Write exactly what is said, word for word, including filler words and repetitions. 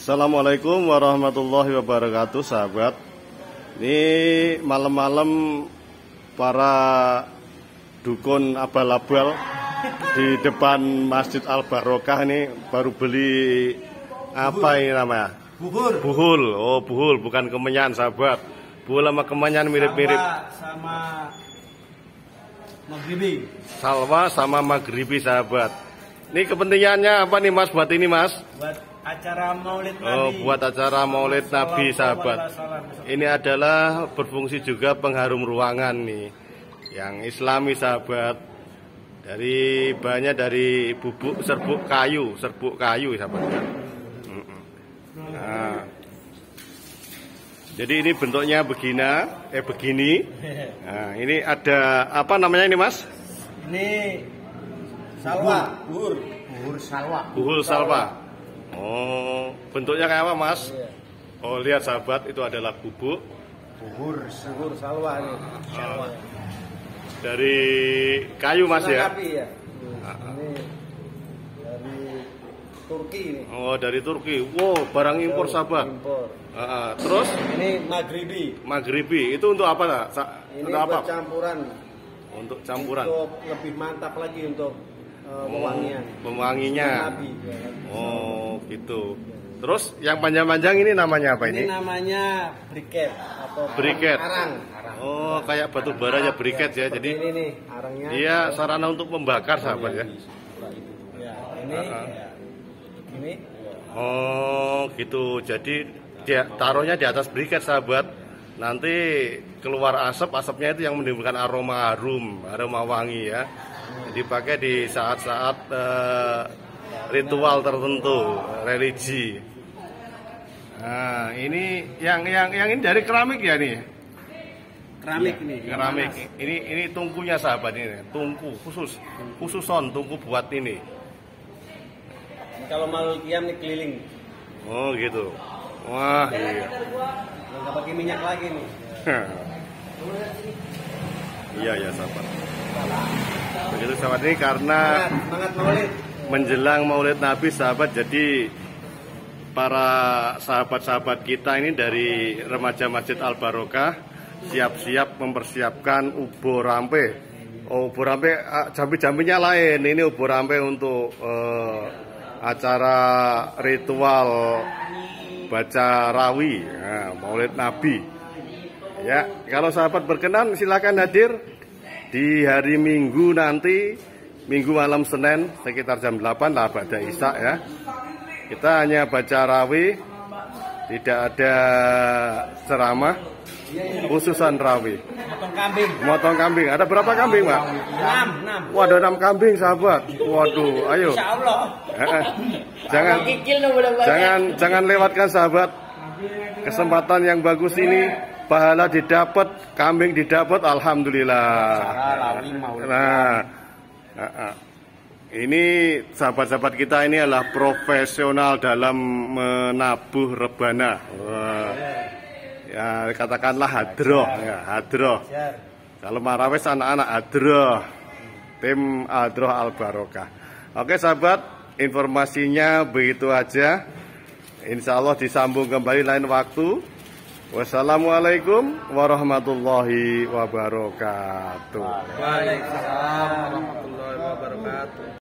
Assalamualaikum warahmatullahi wabarakatuh, sahabat. Ini malam-malam para dukun abal-abal di depan Masjid Al Barokah ini baru beli apa ini namanya? Buhul. Buhul. Oh, buhul, bukan kemenyan, sahabat. Buhul sama kemenyan mirip-mirip. Sama maghribi. Salwa sama maghribi, sahabat. Ini kepentingannya apa nih, Mas, buat ini, Mas? Buat acara Maulid Nabi. Oh, buat acara Maulid Nabi, sahabat. Ini adalah berfungsi juga pengharum ruangan nih, yang Islami, sahabat. Dari bahannya dari bubuk serbuk kayu, serbuk kayu, sahabat. Nah, jadi ini bentuknya begini, eh begini. Nah, ini ada apa namanya ini, Mas? Ini salwa, buhur, buhur salwa. Buhul salwa. Oh, bentuknya kayak apa, Mas? Oh, lihat, sahabat, itu adalah bubuk Buhur, buhur salwa nih. Salwa. Dari kayu, Mas, ya? Api, ya. Ini dari Turki ini. Oh, dari Turki. Wow, barang impor, sahabat. Impor. Uh, terus Ini maghribi. maghribi itu untuk apa, nak? Ini Untuk apa? buat campuran. Untuk campuran. Untuk lebih mantap lagi untuk uh, pewangian. Pewanginya. Nabi, ya kan? Oh, gitu. Terus yang panjang-panjang ini namanya apa Ini ini? namanya briket atau Briket. arang. arang. Oh, kayak batu bara ya, briket ya. Seperti Jadi ini nih, arangnya. dia sarana untuk membakar, sahabat ya. Ya, ini Uh-uh. ya. Ini Oh, gitu. Jadi dia taruhnya di atas briket, sahabat. Nanti keluar asap, asapnya itu yang menimbulkan aroma harum, aroma wangi ya. Dipakai di saat-saat uh, ritual tertentu, religi. Nah, ini yang yang yang ini dari keramik ya nih. keramik ini. Keramik. Ini ini tungkunya, sahabat, ini. Tungku khusus. Khususon tungku buat ini. Kalau mau kiam nih keliling. Oh, gitu. Wah, iya. Nggak pakai minyak lagi nih. Iya ya, sahabat. Begitu, sahabat, ini karena Semangat, semangat Maulid. menjelang Maulid Nabi, sahabat, jadi para sahabat-sahabat kita ini dari remaja Masjid Al Barokah siap-siap mempersiapkan ubo rampe. Oh, ubo rampe jambi-jambinya lain. Ini ubo rampe untuk eh, acara ritual baca rawi, nah, Maulid Nabi. Ya, kalau sahabat berkenan silakan hadir di hari Minggu nanti, Minggu malam Senin sekitar jam delapan lah pada Isya ya. Kita hanya baca rawi, tidak ada ceramah, khususan rawi. Potong kambing. Motong kambing. Ada berapa kambing, Pak? Enam, enam. Waduh, enam kambing, sahabat. Waduh, ayo. Insya Allah. Eh, eh. Jangan, jangan, jangan lewatkan, sahabat, kesempatan yang bagus ini. Pahala didapat, kambing didapat, alhamdulillah. Nah, ini sahabat-sahabat kita ini adalah profesional dalam menabuh rebana. Wah. Ya, katakanlah hadroh, ya, hadroh. Kalau marawis anak-anak hadroh, tim hadroh Al Barokah. Oke, sahabat, informasinya begitu aja. Insya Allah disambung kembali lain waktu. Wassalamualaikum warahmatullahi wabarakatuh. Waalaikumsalam warahmatullahi wabarakatuh.